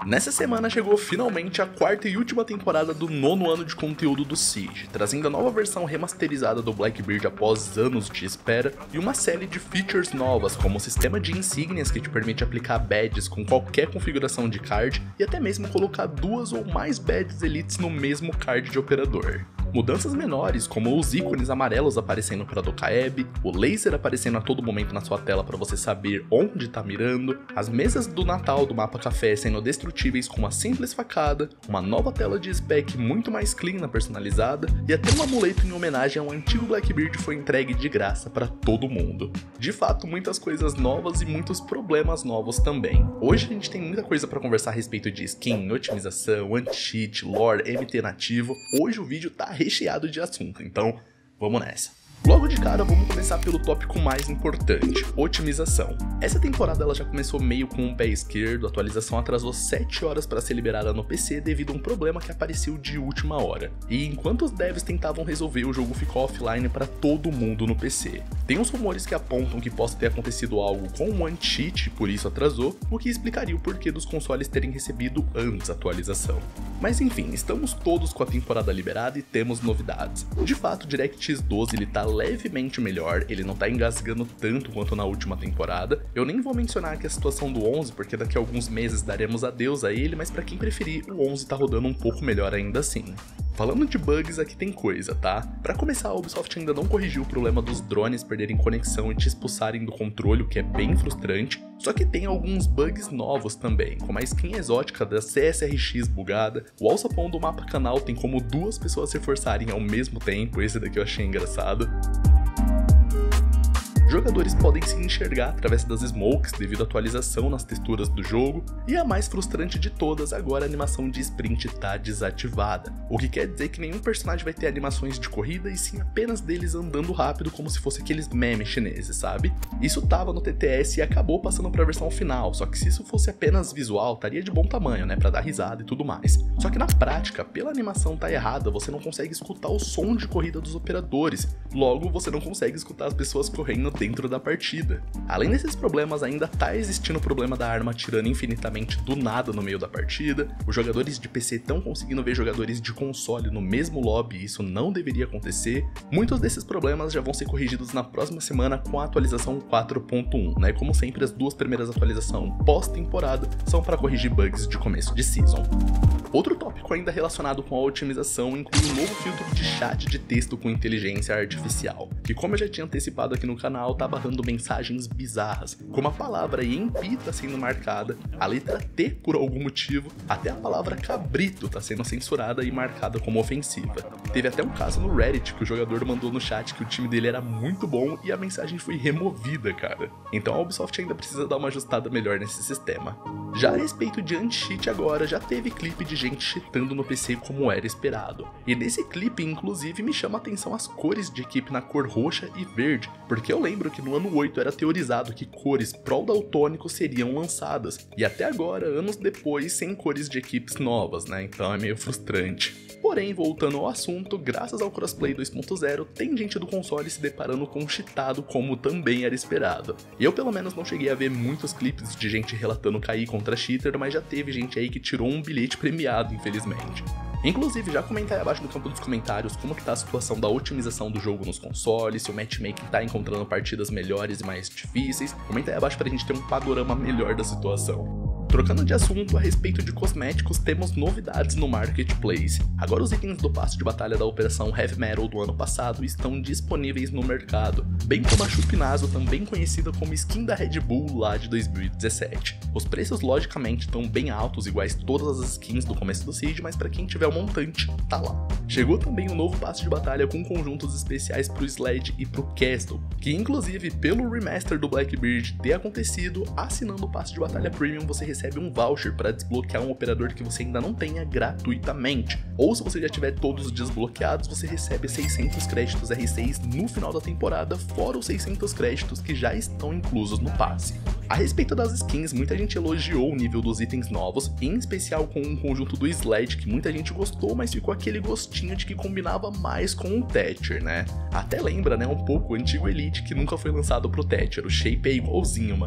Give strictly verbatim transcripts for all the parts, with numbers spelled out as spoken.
Nessa semana chegou finalmente a quarta e última temporada do nono ano de conteúdo do Siege, trazendo a nova versão remasterizada do Blackbeard após anos de espera, e uma série de features novas, como o sistema de insígnias que te permite aplicar badges com qualquer configuração de card, e até mesmo colocar duas ou mais badges elites no mesmo card de operador. Mudanças menores, como os ícones amarelos aparecendo para Dokkaebi, o laser aparecendo a todo momento na sua tela para você saber onde tá mirando, as mesas do Natal do mapa café sendo destrutíveis com uma simples facada, uma nova tela de spec muito mais clean na personalizada, e até um amuleto em homenagem ao antigo Blackbeard foi entregue de graça para todo mundo. De fato, muitas coisas novas e muitos problemas novos também. Hoje a gente tem muita coisa para conversar a respeito de skin, otimização, anti-cheat, lore, M T nativo. Hoje o vídeo tá recheado de assunto, então vamos nessa. Logo de cara, vamos começar pelo tópico mais importante, otimização. Essa temporada ela já começou meio com o pé esquerdo, a atualização atrasou sete horas para ser liberada no P C devido a um problema que apareceu de última hora. E enquanto os devs tentavam resolver, o jogo ficou offline para todo mundo no P C. Tem uns rumores que apontam que possa ter acontecido algo com o anti-cheat, por isso atrasou, o que explicaria o porquê dos consoles terem recebido antes a atualização. Mas enfim, estamos todos com a temporada liberada e temos novidades. De fato, o DirectX doze ele tá levemente melhor, ele não tá engasgando tanto quanto na última temporada. Eu nem vou mencionar aqui a situação do onze, porque daqui a alguns meses daremos adeus a ele, mas pra quem preferir, o onze tá rodando um pouco melhor ainda assim. Falando de bugs, aqui tem coisa, tá? Pra começar, a Ubisoft ainda não corrigiu o problema dos drones perderem conexão e te expulsarem do controle, o que é bem frustrante. Só que tem alguns bugs novos também, como a skin exótica da C S R X bugada, o alçapão do mapa canal tem como duas pessoas se forçarem ao mesmo tempo, esse daqui eu achei engraçado. Jogadores podem se enxergar através das smokes devido à atualização nas texturas do jogo, e a mais frustrante de todas, agora a animação de sprint está desativada, o que quer dizer que nenhum personagem vai ter animações de corrida e sim apenas deles andando rápido como se fosse aqueles memes chineses, sabe? Isso tava no T T S e acabou passando para a versão final, só que se isso fosse apenas visual, estaria de bom tamanho, né, para dar risada e tudo mais. Só que na prática, pela animação tá errada, você não consegue escutar o som de corrida dos operadores, logo você não consegue escutar as pessoas correndo dentro da partida. Além desses problemas, ainda tá existindo o problema da arma atirando infinitamente do nada no meio da partida, os jogadores de P C estão conseguindo ver jogadores de console no mesmo lobby e isso não deveria acontecer. Muitos desses problemas já vão ser corrigidos na próxima semana com a atualização quatro ponto um, né? Como sempre, as duas primeiras atualizações pós-temporada são para corrigir bugs de começo de season. Outro tópico ainda relacionado com a otimização inclui um novo filtro de chat de texto com inteligência artificial, que como eu já tinha antecipado aqui no canal, tá barrando mensagens bizarras, como a palavra E M P tá sendo marcada, a letra T por algum motivo, até a palavra cabrito tá sendo censurada e marcada como ofensiva. Teve até um caso no Reddit que o jogador mandou no chat que o time dele era muito bom e a mensagem foi removida, cara. Então a Ubisoft ainda precisa dar uma ajustada melhor nesse sistema. Já a respeito de anti-cheat agora, já teve clipe de gente cheatando no P C como era esperado. E nesse clipe, inclusive, me chama a atenção as cores de equipe na cor roxa e verde, porque eu lembro que no ano oito era teorizado que cores pró-daltônico seriam lançadas, e até agora, anos depois, sem cores de equipes novas, né? Então é meio frustrante. Porém, voltando ao assunto, graças ao Crossplay dois ponto zero, tem gente do console se deparando com um cheatado como também era esperado. Eu pelo menos não cheguei a ver muitos clipes de gente relatando cair contra cheater, mas já teve gente aí que tirou um bilhete premiado, infelizmente. Inclusive, já comenta aí abaixo no campo dos comentários como que tá a situação da otimização do jogo nos consoles, se o matchmaking tá encontrando partidas melhores e mais difíceis. Comenta aí abaixo pra gente ter um panorama melhor da situação. Trocando de assunto, a respeito de cosméticos, temos novidades no Marketplace. Agora os itens do passe de batalha da Operação Heavy Metal do ano passado estão disponíveis no mercado, bem como a Chupinazo, também conhecida como skin da Red Bull lá de dois mil e dezessete. Os preços logicamente estão bem altos, iguais todas as skins do começo do Siege, mas para quem tiver um montante, tá lá. Chegou também um novo passe de batalha com conjuntos especiais pro Sledge e pro Castle, que inclusive pelo remaster do Blackbeard ter acontecido, assinando o passe de batalha Premium você recebe um voucher para desbloquear um operador que você ainda não tenha gratuitamente, ou se você já tiver todos desbloqueados, você recebe seiscentos créditos R seis no final da temporada, fora os seiscentos créditos que já estão inclusos no passe. A respeito das skins, muita gente elogiou o nível dos itens novos, em especial com um conjunto do Sledge que muita gente gostou, mas ficou aquele gostinho de que combinava mais com o Thatcher, né? Até lembra, né, um pouco o antigo Elite que nunca foi lançado pro Thatcher, o shape é igualzinho, mano.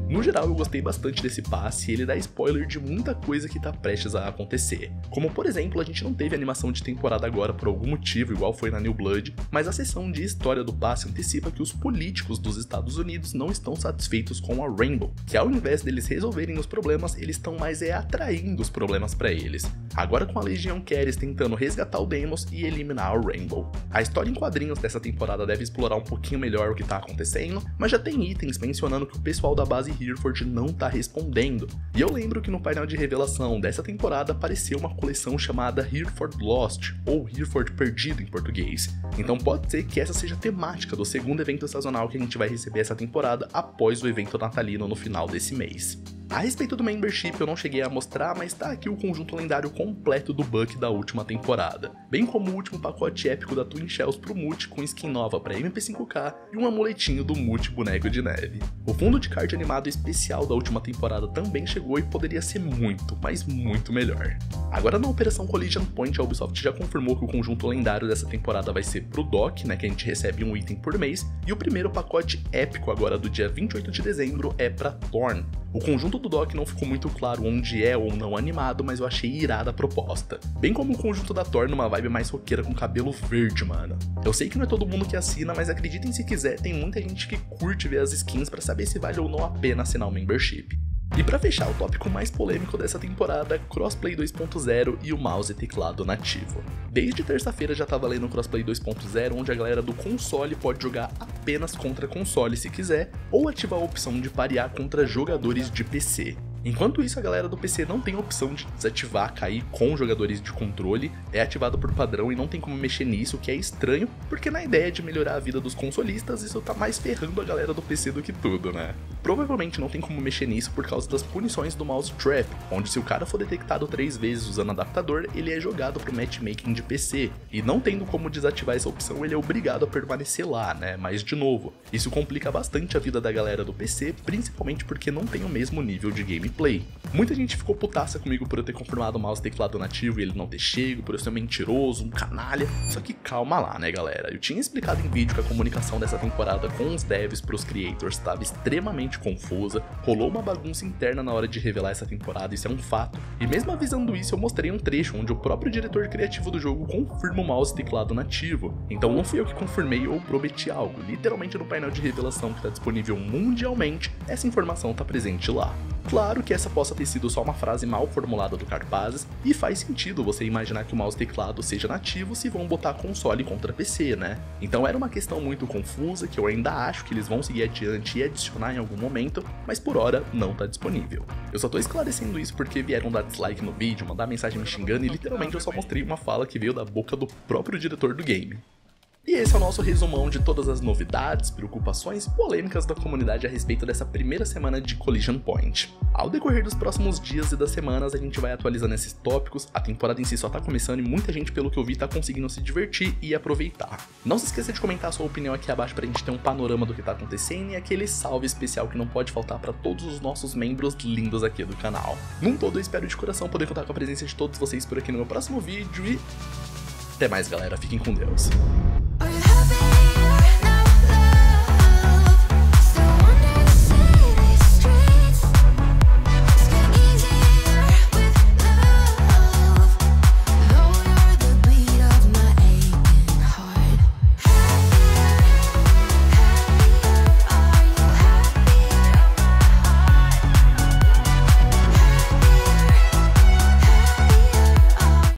No geral, eu gostei bastante desse passe e ele dá spoiler de muita coisa que tá prestes a acontecer. Como por exemplo, a gente não teve animação de temporada agora por algum motivo, igual foi na New Blood, mas a seção de história do passe antecipa que os políticos dos Estados Unidos não estão satisfeitos com a Rainbow, que ao invés deles resolverem os problemas, eles estão mais é atraindo os problemas para eles. Agora com a Legião Keres tentando resgatar o Deimos e eliminar a Rainbow. A história em quadrinhos dessa temporada deve explorar um pouquinho melhor o que tá acontecendo, mas já tem itens mencionando que o pessoal da base Hereford não tá respondendo. E eu lembro que no painel de revelação dessa temporada apareceu uma coleção chamada Hereford Lost, ou Hereford Perdido em português. Então pode ser que essa seja a temática do segundo evento sazonal que a gente vai receber essa temporada após o evento natalino no final desse mês. A respeito do membership eu não cheguei a mostrar, mas tá aqui o conjunto lendário completo do Buck da última temporada, bem como o último pacote épico da Twin Shells pro Mute com skin nova para M P cinco K e um amuletinho do Mute boneco de neve. O fundo de card animado especial da última temporada também chegou e poderia ser muito, mas muito melhor. Agora na Operação Collision Point a Ubisoft já confirmou que o conjunto lendário dessa temporada vai ser pro Doc, né, que a gente recebe um item por mês, e o primeiro pacote épico agora do dia vinte e oito de dezembro é pra Thorn. O conjunto do Doc não ficou muito claro onde é ou não animado, mas eu achei irada a proposta. Bem como o conjunto da Thor numa vibe mais roqueira com cabelo verde, mano. Eu sei que não é todo mundo que assina, mas acreditem se quiser, tem muita gente que curte ver as skins pra saber se vale ou não a pena assinar o membership. E pra fechar o tópico mais polêmico dessa temporada, Crossplay dois ponto zero e o mouse e teclado nativo. Desde terça-feira já tá valendo o Crossplay dois ponto zero, onde a galera do console pode jogar apenas contra console se quiser, ou ativar a opção de parear contra jogadores de P C. Enquanto isso, a galera do P C não tem a opção de desativar, cair com jogadores de controle, é ativado por padrão e não tem como mexer nisso, o que é estranho, porque na ideia de melhorar a vida dos consolistas, isso tá mais ferrando a galera do P C do que tudo, né? Provavelmente não tem como mexer nisso por causa das punições do mouse trap, onde se o cara for detectado três vezes usando adaptador, ele é jogado pro matchmaking de P C, e não tendo como desativar essa opção, ele é obrigado a permanecer lá, né? Mas de novo, isso complica bastante a vida da galera do P C, principalmente porque não tem o mesmo nível de gameplay. Muita gente ficou putaça comigo por eu ter confirmado o mouse e teclado nativo e ele não ter chego, por eu ser um mentiroso, um canalha, só que calma lá, né galera, eu tinha explicado em vídeo que a comunicação dessa temporada com os devs pros creators estava extremamente confusa, rolou uma bagunça interna na hora de revelar essa temporada, isso é um fato, e mesmo avisando isso eu mostrei um trecho onde o próprio diretor criativo do jogo confirma o mouse e teclado nativo, então não fui eu que confirmei ou prometi algo, literalmente no painel de revelação que está disponível mundialmente, essa informação está presente lá. Claro que essa possa ter sido só uma frase mal formulada do Carpazes, e faz sentido você imaginar que o mouse e teclado seja nativo se vão botar console contra P C, né? Então era uma questão muito confusa que eu ainda acho que eles vão seguir adiante e adicionar em algum momento, mas por hora não tá disponível. Eu só tô esclarecendo isso porque vieram dar dislike no vídeo, mandar mensagem me xingando e literalmente eu só mostrei uma fala que veio da boca do próprio diretor do game. E esse é o nosso resumão de todas as novidades, preocupações e polêmicas da comunidade a respeito dessa primeira semana de Collision Point. Ao decorrer dos próximos dias e das semanas a gente vai atualizando esses tópicos, a temporada em si só tá começando e muita gente, pelo que eu vi, tá conseguindo se divertir e aproveitar. Não se esqueça de comentar a sua opinião aqui abaixo pra gente ter um panorama do que tá acontecendo e aquele salve especial que não pode faltar pra todos os nossos membros lindos aqui do canal. Num todo eu espero de coração poder contar com a presença de todos vocês por aqui no meu próximo vídeo e... até mais galera, fiquem com Deus.